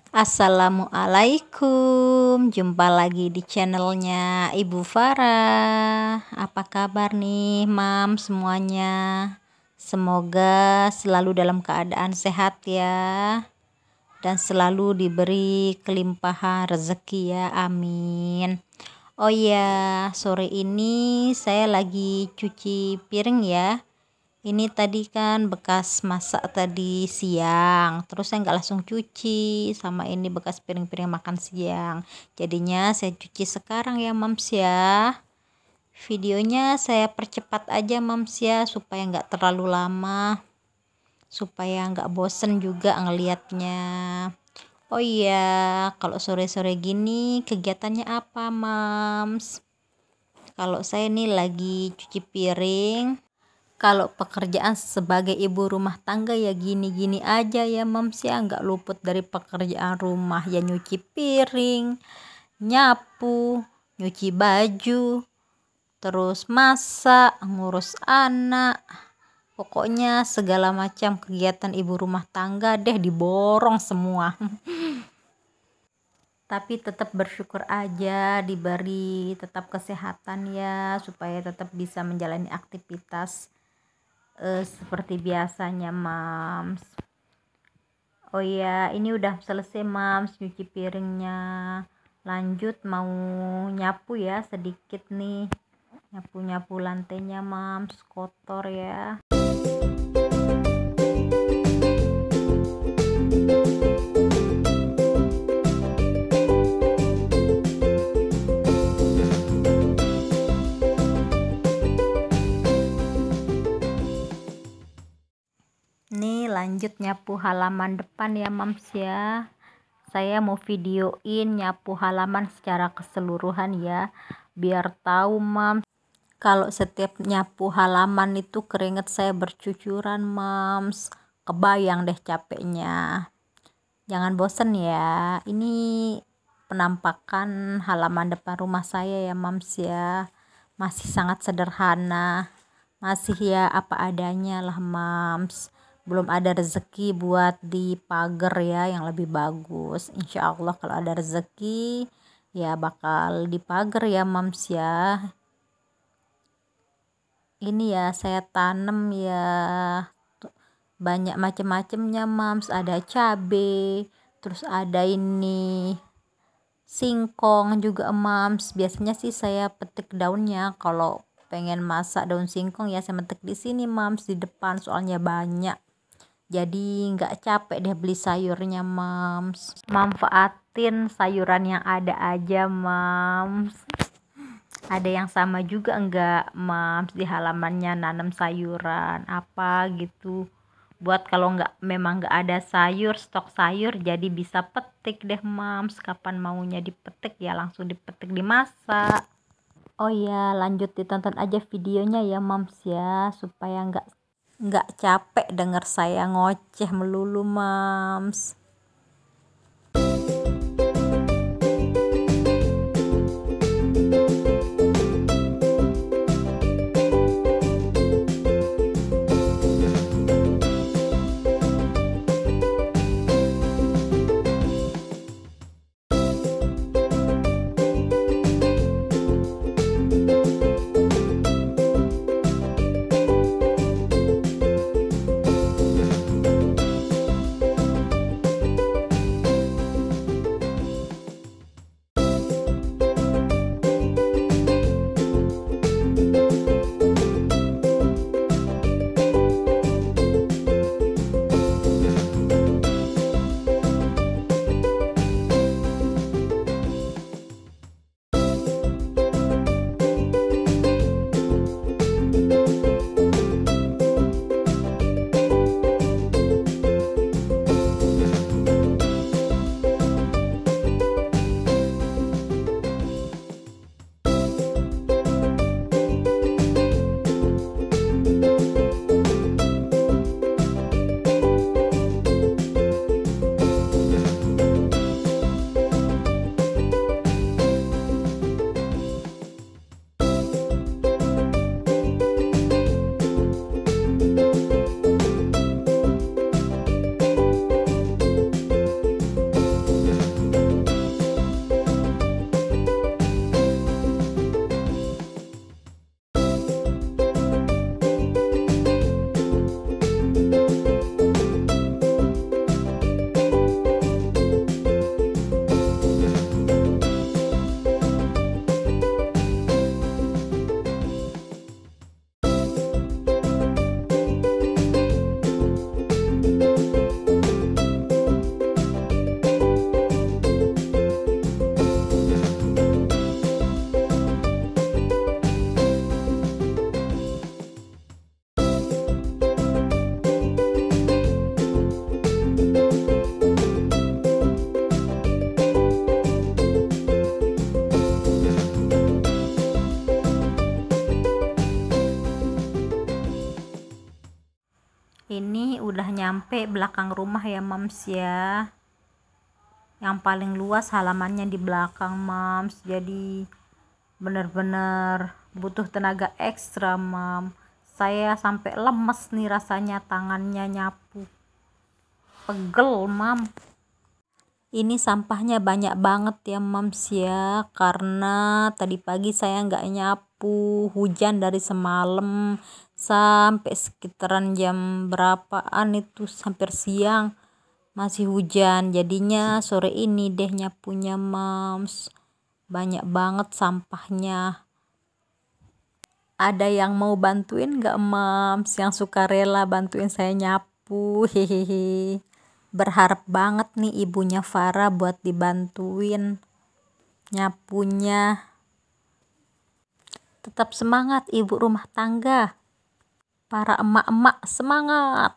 Assalamualaikum, jumpa lagi di channelnya Ibu Farah. Apa kabar nih mam semuanya? Semoga selalu dalam keadaan sehat ya, dan selalu diberi kelimpahan rezeki ya, amin. Oh ya, sore ini saya lagi cuci piring ya. Ini tadi kan bekas masak tadi siang, terus saya nggak langsung cuci, sama ini bekas piring-piring makan siang. Jadinya saya cuci sekarang ya mams ya. Videonya saya percepat aja mams ya, supaya nggak terlalu lama, supaya nggak bosen juga ngeliatnya. Oh iya, kalau sore-sore gini kegiatannya apa mams? Kalau saya nih lagi cuci piring. Kalau pekerjaan sebagai ibu rumah tangga ya gini-gini aja ya mams ya, nggak luput dari pekerjaan rumah ya, nyuci piring, nyapu, nyuci baju, terus masak, ngurus anak, pokoknya segala macam kegiatan ibu rumah tangga deh diborong semua. Tapi tetap bersyukur aja diberi tetap kesehatan ya, supaya tetap bisa menjalani aktivitas seperti biasanya mams. Oh ya, ini udah selesai mams nyuci piringnya. Lanjut mau nyapu ya, sedikit nih, nyapu-nyapu lantainya mams, kotor ya. Nih lanjut nyapu halaman depan ya mams ya. Saya mau videoin nyapu halaman secara keseluruhan ya, biar tahu mams kalau setiap nyapu halaman itu keringat saya bercucuran mams. Kebayang deh capeknya. Jangan bosen ya. Ini penampakan halaman depan rumah saya ya mams ya. Masih sangat sederhana, masih ya apa adanya lah mams. Belum ada rezeki buat di pagar ya yang lebih bagus. Insya Allah kalau ada rezeki ya bakal di pagar ya mams ya. Ini ya saya tanam ya banyak macam-macamnya mams. Ada cabe, terus ada ini singkong juga mams. Biasanya sih saya petik daunnya, kalau pengen masak daun singkong ya saya metik di sini mams, di depan, soalnya banyak. Jadi nggak capek deh beli sayurnya mams. Manfaatin sayuran yang ada aja mams. Ada yang sama juga enggak mams di halamannya nanam sayuran apa gitu, buat kalau memang nggak ada sayur, stok sayur, jadi bisa petik deh mams. Kapan maunya dipetik ya langsung dipetik, dimasak. Oh ya, lanjut ditonton aja videonya ya mams ya, supaya nggak capek denger saya ngoceh melulu mams. Ini udah nyampe belakang rumah ya mams ya, yang paling luas halamannya di belakang mams, jadi bener-bener butuh tenaga ekstra mam. Saya sampai lemes nih rasanya tangannya nyapu, pegel mam. Ini sampahnya banyak banget ya mams ya, karena tadi pagi saya nggak nyapu, hujan dari semalam sampai sekitaran jam berapaan itu, hampir siang masih hujan, jadinya sore ini deh nyapunya mams. Banyak banget sampahnya. Ada yang mau bantuin nggak mams, yang suka rela bantuin saya nyapu? Hehehe. Berharap banget nih ibunya Farah buat dibantuin nyapunya. Tetap semangat ibu rumah tangga, para emak-emak semangat.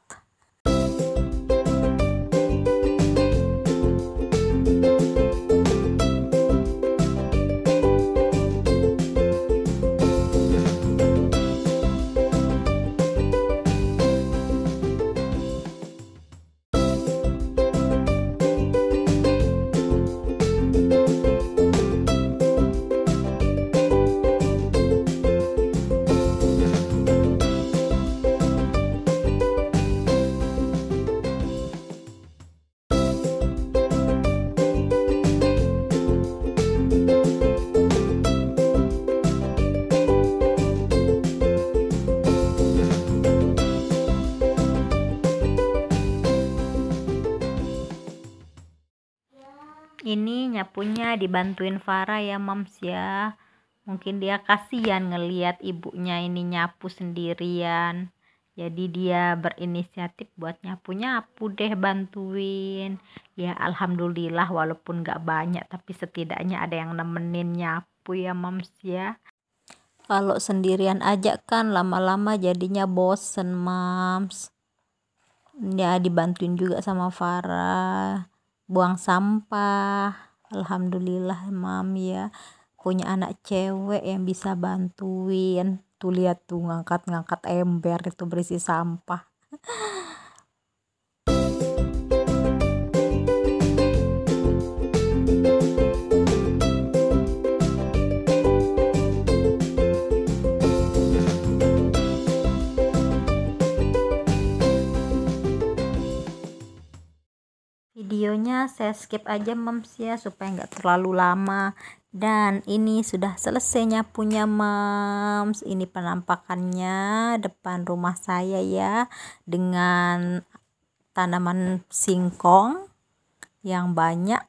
Ini nyapunya dibantuin Farah ya mams ya, mungkin dia kasihan ngeliat ibunya ini nyapu sendirian, jadi dia berinisiatif buat nyapu-nyapu deh, bantuin ya. Alhamdulillah walaupun gak banyak tapi setidaknya ada yang nemenin nyapu ya mams ya. Kalau sendirian aja kan lama-lama jadinya bosen mams ya, dibantuin juga sama Farah buang sampah. Alhamdulillah mam ya, punya anak cewek yang bisa bantuin. Tuh lihat tuh, ngangkat-ngangkat ember itu berisi sampah. Videonya saya skip aja mams ya supaya nggak terlalu lama. Dan ini sudah selesai nyapunya mams. Ini penampakannya depan rumah saya ya, dengan tanaman singkong yang banyak.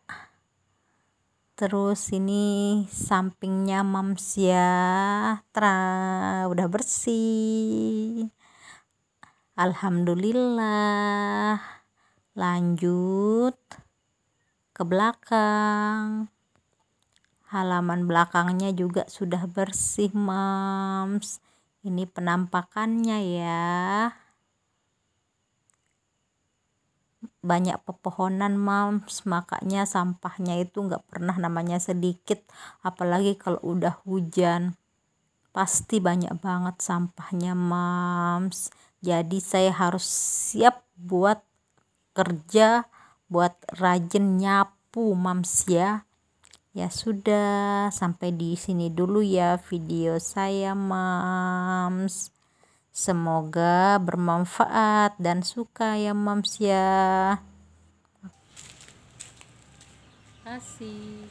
Terus ini sampingnya mams ya, udah bersih. Alhamdulillah. Lanjut ke belakang, halaman belakangnya juga sudah bersih mams. Ini penampakannya ya, banyak pepohonan mams, makanya sampahnya itu nggak pernah namanya sedikit, apalagi kalau udah hujan pasti banyak banget sampahnya mams. Jadi saya harus siap buat kerja, buat rajin nyapu mams ya. Ya sudah, sampai di sini dulu ya video saya mams. Semoga bermanfaat dan suka ya mams ya. Terima kasih.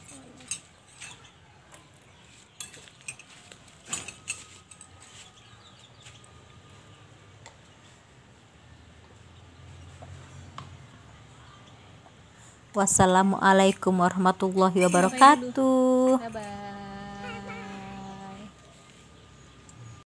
Wassalamualaikum warahmatullahi wabarakatuh. Bye-bye.